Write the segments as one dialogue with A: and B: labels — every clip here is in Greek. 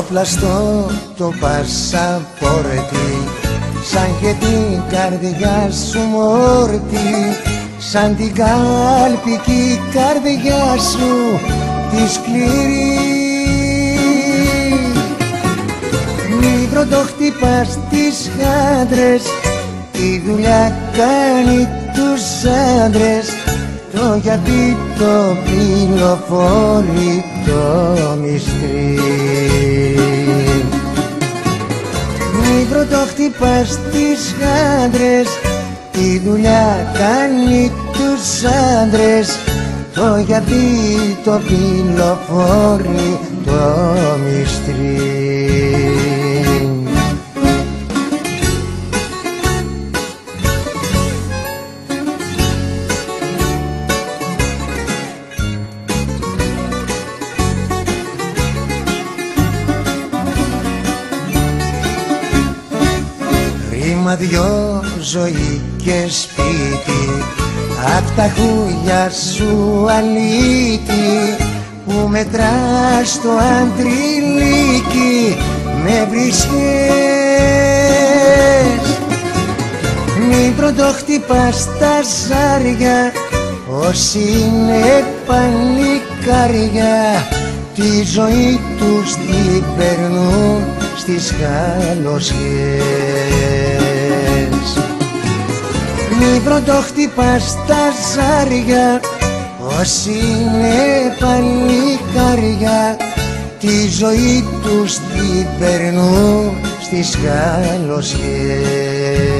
A: το πλαστό το πασαπόρτι, σαν και την καρδιά σου μόρτι, σαν την κάλπικη καρδιά σου τη σκληρή. Μη πρωτοχτυπάς τις γάντρες, τη δουλειά κάνει τους άντρες, το γιατί το πυλοφόρει το μυστρή. Μη πρωτοχτυπάς τις γάντρες, τη δουλειά κάνει τους άντρες, το γιατί το πυλοφόρει το μυστρή. Ρήμα δυο, ζωή και σπίτι, απ' τα χούλια σου αλήτη, που μετράς το αντριλίκι με βρισχές. Μην πρωτοχτυπάς τα ζάρια, όσοι είναι παλικάρια, τη ζωή τους την περνούν στις καλοσιές. Μη πρωτοχτυπάς τα ζάρια, όσοι είναι παλικάρια, τη ζωή τους την περνούν στις καλοσιές.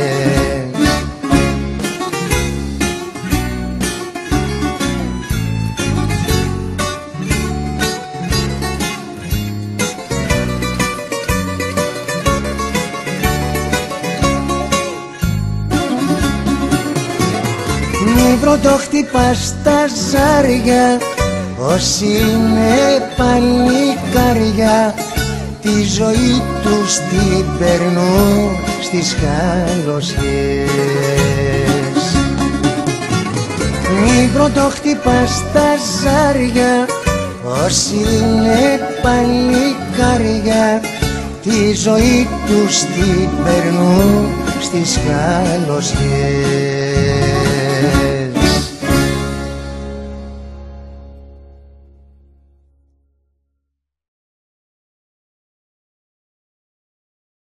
A: Μη πρωτοχτυπάς τα ζάρια, όσοι είναι παλικάρια, τη ζωή τους την περνούν στις καλοσιές. Μη πρωτοχτυπάς τα ζάρια, όσοι είναι παλικάρια, τη ζωή τους την περνούν στις καλοσιές.